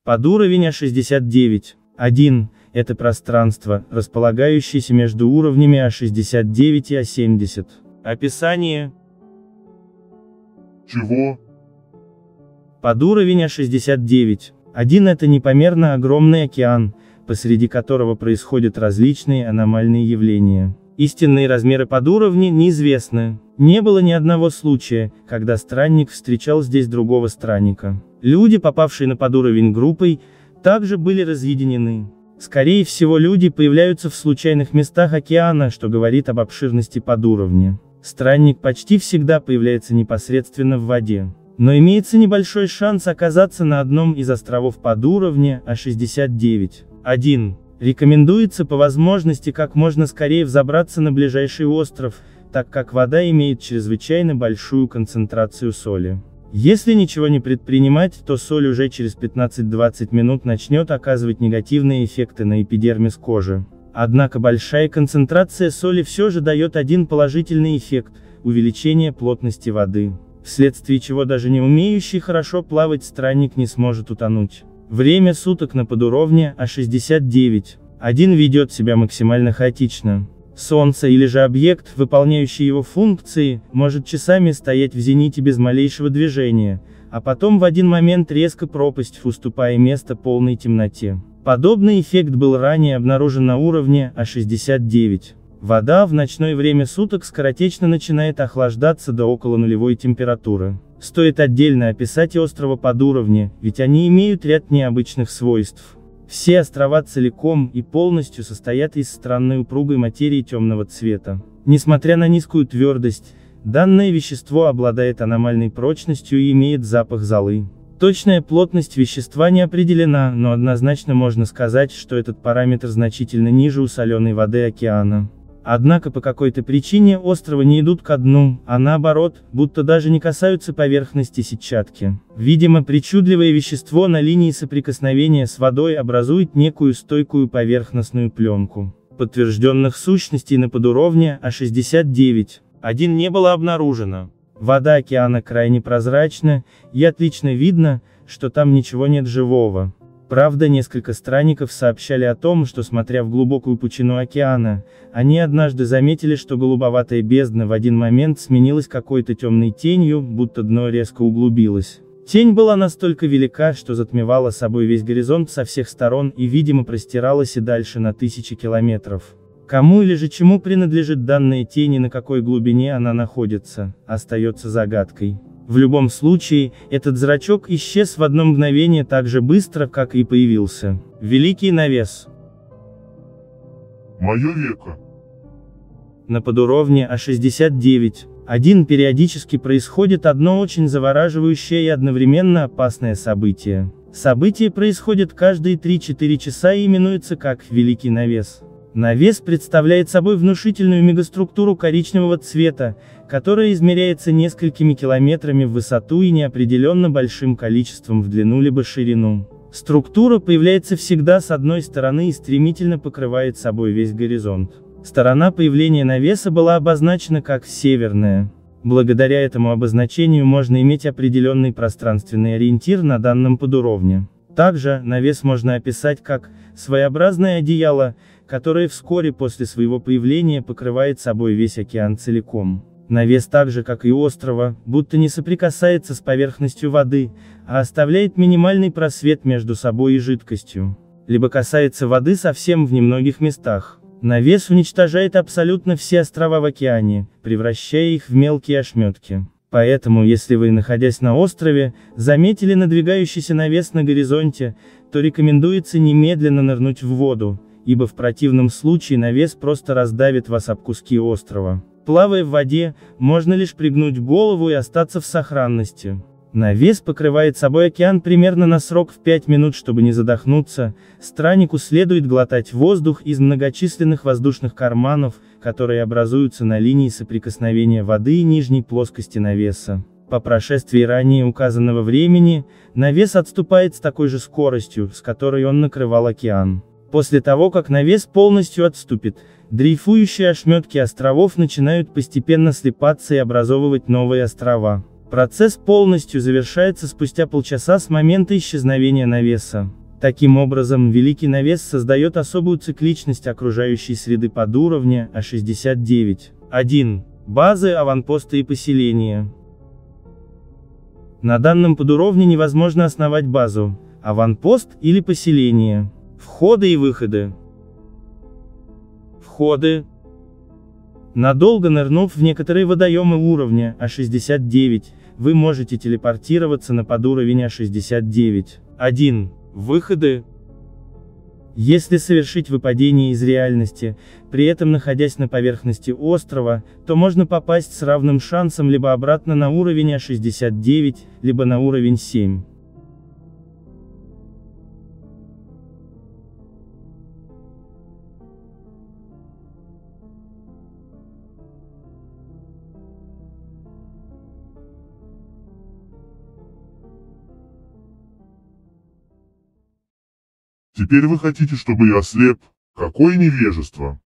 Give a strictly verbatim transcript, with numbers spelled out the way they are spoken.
Подуровень А шестьдесят девять. один. Это пространство, располагающееся между уровнями А шестьдесят девять и А семьдесят. Описание. Чего? Подуровень А шестьдесят девять. один. Это непомерно огромный океан, посреди которого происходят различные аномальные явления. Истинные размеры подуровня неизвестны. Не было ни одного случая, когда странник встречал здесь другого странника. Люди, попавшие на подуровень группой, также были разъединены. Скорее всего, люди появляются в случайных местах океана, что говорит об обширности подуровня. Странник почти всегда появляется непосредственно в воде. Но имеется небольшой шанс оказаться на одном из островов подуровня А шестьдесят девять. один. Рекомендуется по возможности как можно скорее взобраться на ближайший остров, так как вода имеет чрезвычайно большую концентрацию соли. Если ничего не предпринимать, то соль уже через пятнадцать-двадцать минут начнет оказывать негативные эффекты на эпидермис кожи. Однако большая концентрация соли все же дает один положительный эффект – увеличение плотности воды, вследствие чего даже не умеющий хорошо плавать странник не сможет утонуть. Время суток на подуровне А шестьдесят девять. один ведет себя максимально хаотично. Солнце или же объект, выполняющий его функции, может часами стоять в зените без малейшего движения, а потом в один момент резко пропасть, уступая место полной темноте. Подобный эффект был ранее обнаружен на уровне А шестьдесят девять. Вода в ночное время суток скоротечно начинает охлаждаться до около нулевой температуры. Стоит отдельно описать и острова подуровня, ведь они имеют ряд необычных свойств. Все острова целиком и полностью состоят из странной упругой материи темного цвета. Несмотря на низкую твердость, данное вещество обладает аномальной прочностью и имеет запах золы. Точная плотность вещества не определена, но однозначно можно сказать, что этот параметр значительно ниже у соленой воды океана. Однако по какой-то причине острова не идут ко дну, а наоборот, будто даже не касаются поверхности сетчатки. Видимо, причудливое вещество на линии соприкосновения с водой образует некую стойкую поверхностную пленку. Подтвержденных сущностей на подуровне А шестьдесят девять. один не было обнаружено. Вода океана крайне прозрачна, и отлично видно, что там ничего нет живого. Правда, несколько странников сообщали о том, что, смотря в глубокую пучину океана, они однажды заметили, что голубоватая бездна в один момент сменилась какой-то темной тенью, будто дно резко углубилось. Тень была настолько велика, что затмевала собой весь горизонт со всех сторон и, видимо, простиралась и дальше на тысячи километров. Кому или же чему принадлежит данная тень и на какой глубине она находится, остается загадкой. В любом случае, этот зрачок исчез в одно мгновение так же быстро, как и появился. Великий навес. Мое веко. На подуровне А шестьдесят девять. один периодически происходит одно очень завораживающее и одновременно опасное событие. Событие происходит каждые три-четыре часа и именуется как «Великий навес». Навес представляет собой внушительную мегаструктуру коричневого цвета, которая измеряется несколькими километрами в высоту и неопределенно большим количеством в длину либо ширину. Структура появляется всегда с одной стороны и стремительно покрывает собой весь горизонт. Сторона появления навеса была обозначена как «северная». Благодаря этому обозначению можно иметь определенный пространственный ориентир на данном подуровне. Также, навес можно описать как «своеобразное одеяло», которое вскоре после своего появления покрывает собой весь океан целиком. Навес так же, как и у острова, будто не соприкасается с поверхностью воды, а оставляет минимальный просвет между собой и жидкостью. Либо касается воды совсем в немногих местах. Навес уничтожает абсолютно все острова в океане, превращая их в мелкие ошметки. Поэтому, если вы, находясь на острове, заметили надвигающийся навес на горизонте, то рекомендуется немедленно нырнуть в воду, ибо в противном случае навес просто раздавит вас об куски острова. Плавая в воде, можно лишь пригнуть голову и остаться в сохранности. Навес покрывает собой океан примерно на срок в пять минут, чтобы не задохнуться. Страннику следует глотать воздух из многочисленных воздушных карманов, которые образуются на линии соприкосновения воды и нижней плоскости навеса. По прошествии ранее указанного времени, навес отступает с такой же скоростью, с которой он накрывал океан. После того, как навес полностью отступит, дрейфующие ошметки островов начинают постепенно слипаться и образовывать новые острова. Процесс полностью завершается спустя полчаса с момента исчезновения навеса. Таким образом, великий навес создает особую цикличность окружающей среды подуровня А шестьдесят девять. один. Базы, аванпосты и поселения. На данном подуровне невозможно основать базу, аванпост или поселение. Входы и выходы. Входы. Надолго нырнув в некоторые водоемы уровня А шестьдесят девять, вы можете телепортироваться на подуровень А шестьдесят девять. один. Выходы. Если совершить выпадение из реальности, при этом находясь на поверхности острова, то можно попасть с равным шансом либо обратно на уровень А шестьдесят девять, либо на уровень семь. Теперь вы хотите, чтобы я ослеп? Какое невежество!